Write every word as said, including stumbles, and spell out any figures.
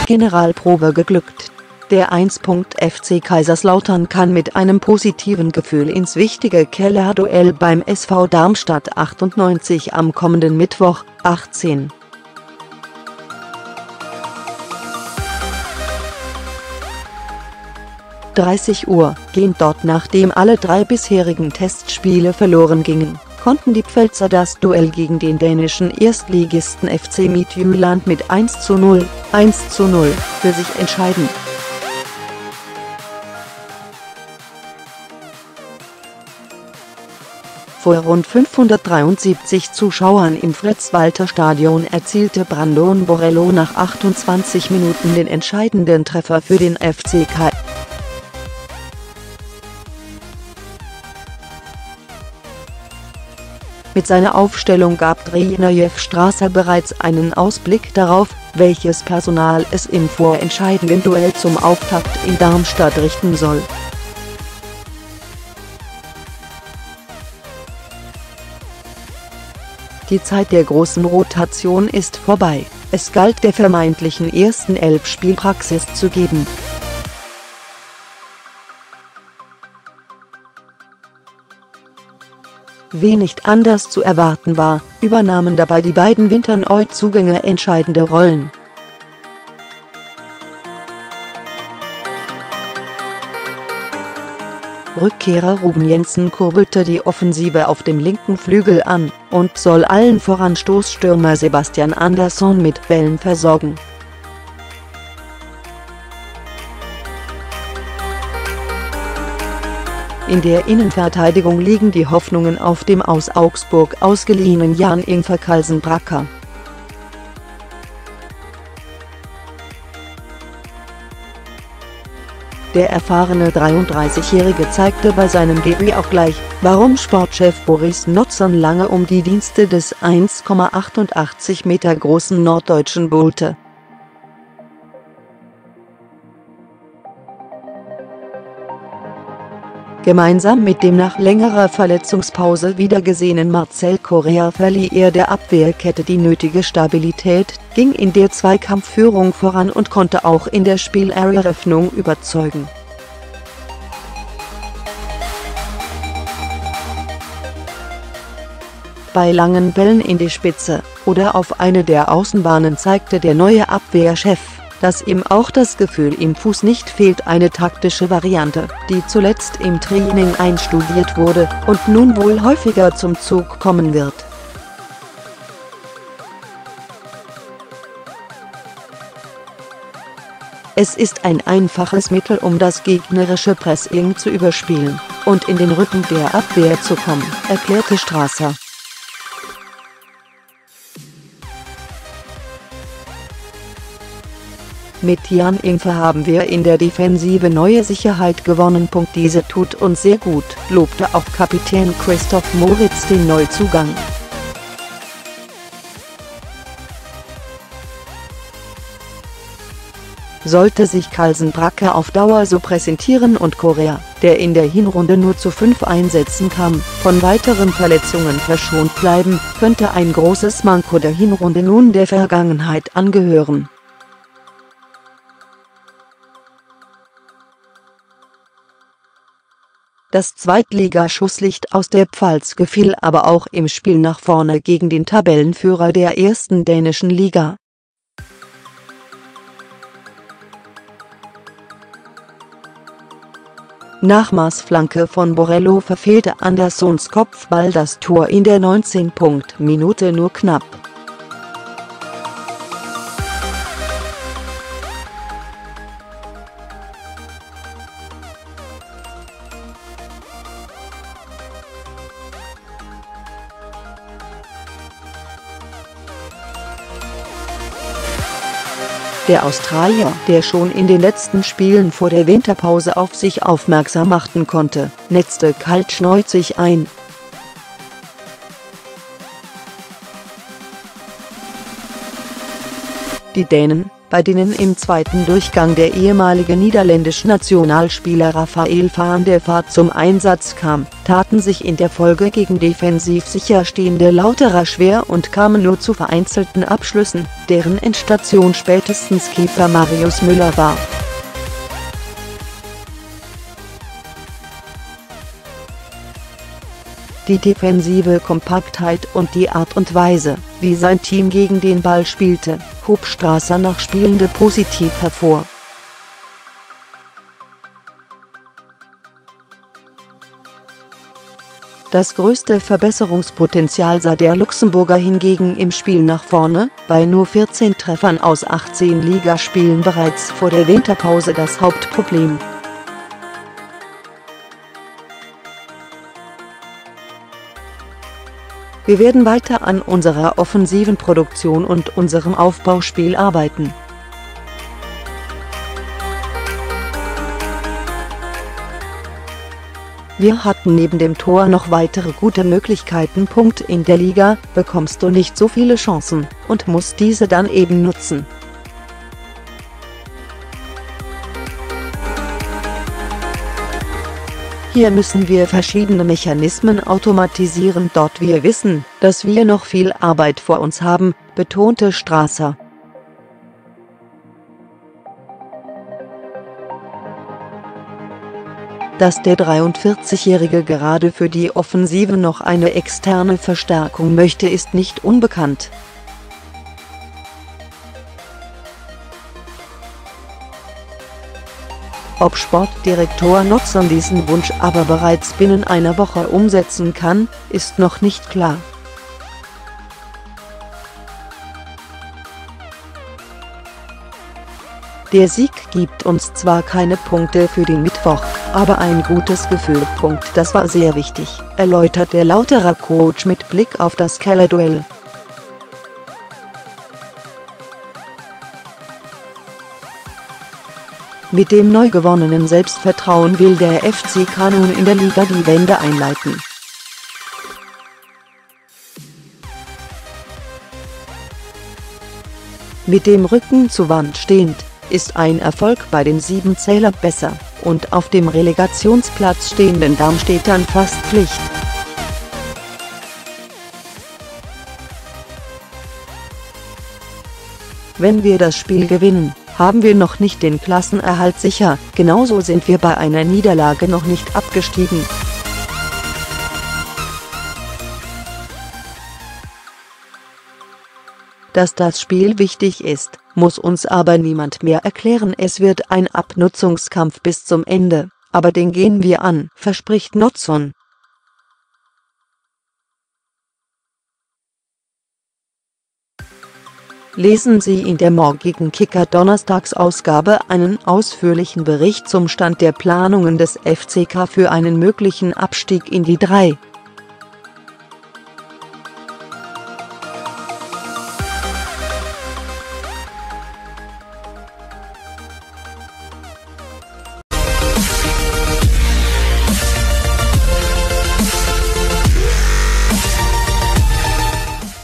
Generalprobe geglückt. Der eins. F C Kaiserslautern kann mit einem positiven Gefühl ins wichtige Kellerduell beim S V Darmstadt achtundneunzig am kommenden Mittwoch, achtzehn Uhr dreißig gehen. Dort, nachdem alle drei bisherigen Testspiele verloren gingen, konnten die Pfälzer das Duell gegen den dänischen Erstligisten F C Midtjylland mit eins zu null, eins zu null für sich entscheiden. Vor rund fünfhundertdreiundsiebzig Zuschauern im Fritz-Walter-Stadion erzielte Brandon Borrello nach achtundzwanzig Minuten den entscheidenden Treffer für den F C K. Mit seiner Aufstellung gab Trainer Strasser bereits einen Ausblick darauf, welches Personal es im vorentscheidenden Duell zum Auftakt in Darmstadt richten soll. Die Zeit der großen Rotation ist vorbei, es galt der vermeintlichen ersten Elf Spielpraxis zu geben. Wie nicht anders zu erwarten war, übernahmen dabei die beiden Winterneuzugänge entscheidende Rollen. Rückkehrer Ruben Jensen kurbelte die Offensive auf dem linken Flügel an und soll allen voran Stoßstürmer Sebastian Andersson mit Bällen versorgen. In der Innenverteidigung liegen die Hoffnungen auf dem aus Augsburg ausgeliehenen Jan-Ingvar Kalsenbracker. Der erfahrene dreiunddreißigjährige zeigte bei seinem Debüt auch gleich, warum Sportchef Boris Notzon lange um die Dienste des eins Komma achtundachtzig Meter großen Norddeutschen buhlte. Gemeinsam mit dem nach längerer Verletzungspause wiedergesehenen Marcel Correa verlieh er der Abwehrkette die nötige Stabilität, ging in der Zweikampfführung voran und konnte auch in der Spieleröffnung überzeugen. Bei langen Bällen in die Spitze oder auf eine der Außenbahnen zeigte der neue Abwehrchef, dass ihm auch das Gefühl im Fuß nicht fehlt, eine taktische Variante, die zuletzt im Training einstudiert wurde und nun wohl häufiger zum Zug kommen wird. Es ist ein einfaches Mittel, um das gegnerische Pressing zu überspielen und in den Rücken der Abwehr zu kommen, erklärte Strasser. Mit Jan-Ingvar haben wir in der Defensive neue Sicherheit gewonnen. Diese tut uns sehr gut, lobte auch Kapitän Christoph Moritz den Neuzugang. Sollte sich Kalsenbracker auf Dauer so präsentieren und Correa, der in der Hinrunde nur zu fünf Einsätzen kam, von weiteren Verletzungen verschont bleiben, könnte ein großes Manko der Hinrunde nun der Vergangenheit angehören. Das Zweitligaschusslicht aus der Pfalz gefiel aber auch im Spiel nach vorne gegen den Tabellenführer der ersten dänischen Liga. Nachmaßflanke von Borrello verfehlte Anderssons Kopfball das Tor in der neunzehnten Minute nur knapp. Der Australier, der schon in den letzten Spielen vor der Winterpause auf sich aufmerksam machen konnte, netzte kaltschnäuzig ein. Die Dänen, bei denen im zweiten Durchgang der ehemalige niederländische Nationalspieler Rafael van der Vaart zum Einsatz kam, taten sich in der Folge gegen defensiv sicher stehende Lauterer schwer und kamen nur zu vereinzelten Abschlüssen, deren Endstation spätestens Keeper Marius Müller war. Die defensive Kompaktheit und die Art und Weise, wie sein Team gegen den Ball spielte, hob Strasser nach Spielende positiv hervor. Das größte Verbesserungspotenzial sah der Luxemburger hingegen im Spiel nach vorne, bei nur vierzehn Treffern aus achtzehn Ligaspielen bereits vor der Winterpause das Hauptproblem. Wir werden weiter an unserer offensiven Produktion und unserem Aufbauspiel arbeiten. Wir hatten neben dem Tor noch weitere gute Möglichkeiten. Punkt In der Liga bekommst du nicht so viele Chancen und musst diese dann eben nutzen. Hier müssen wir verschiedene Mechanismen automatisieren. Dort wir wissen, dass wir noch viel Arbeit vor uns haben, betonte Strasser. Dass der dreiundvierzigjährige gerade für die Offensive noch eine externe Verstärkung möchte, ist nicht unbekannt. Ob Sportdirektor Nozon diesen Wunsch aber bereits binnen einer Woche umsetzen kann, ist noch nicht klar. Der Sieg gibt uns zwar keine Punkte für den Mittwoch, aber ein gutes Gefühl. Das war sehr wichtig, erläutert der Lauterer Coach mit Blick auf das Keller-Duell. Mit dem neu gewonnenen Selbstvertrauen will der F C K nun in der Liga die Wende einleiten. Mit dem Rücken zur Wand stehend, ist ein Erfolg bei den Siebenzählern besser, und auf dem Relegationsplatz stehenden Darmstädtern fast Pflicht. Wenn wir das Spiel gewinnen, haben wir noch nicht den Klassenerhalt sicher, genauso sind wir bei einer Niederlage noch nicht abgestiegen. Dass das Spiel wichtig ist, muss uns aber niemand mehr erklären. Es wird ein Abnutzungskampf bis zum Ende, aber den gehen wir an, verspricht Nozon. Lesen Sie in der morgigen Kicker-Donnerstagsausgabe einen ausführlichen Bericht zum Stand der Planungen des F C K für einen möglichen Abstieg in die drei.